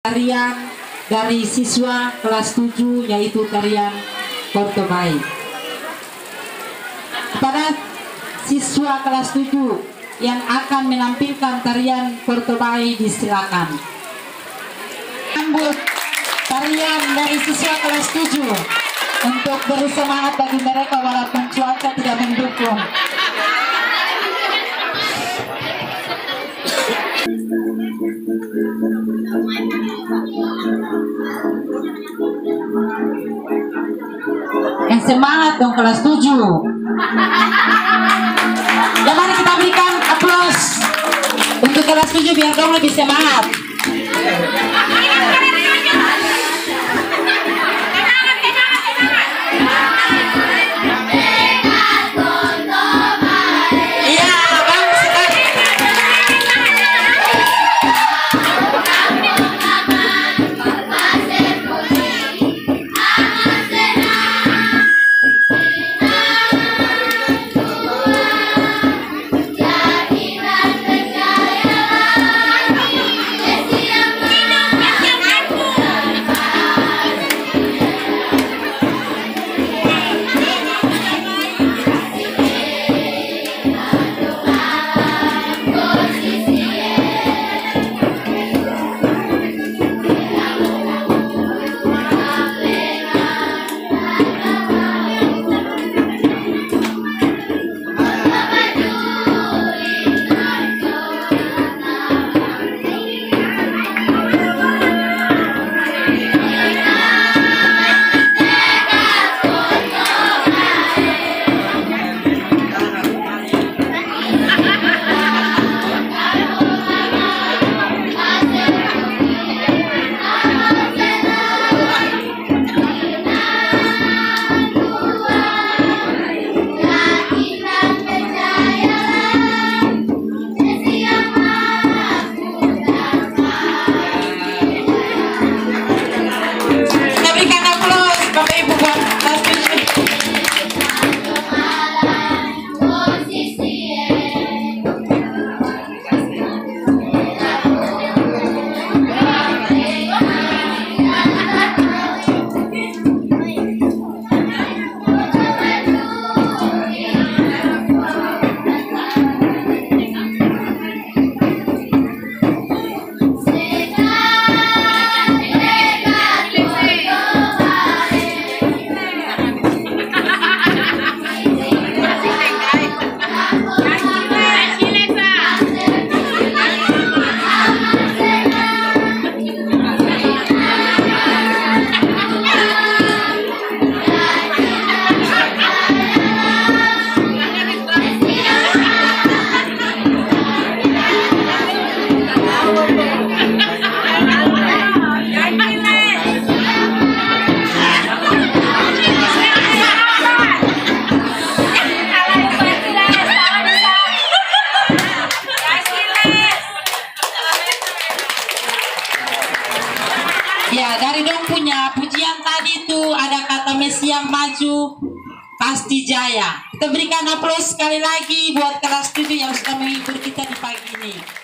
Tarian dari siswa kelas 7 yaitu tarian Kortobai. Kepada siswa kelas 7 yang akan menampilkan tarian Kortobai disilakan. Sambut tarian dari siswa kelas 7 untuk beri semangat bagi mereka walaupun cuaca tidak mendukung. Yang semangat dong kelas 7. Ya mari kita berikan aplaus untuk kelas 7 biar dong lebih semangat. Ya, dari dong punya pujian tadi itu ada kata Messi yang maju pasti jaya. Kita berikan aplaus sekali lagi buat kelas 7 yang sudah menghibur kita di pagi ini.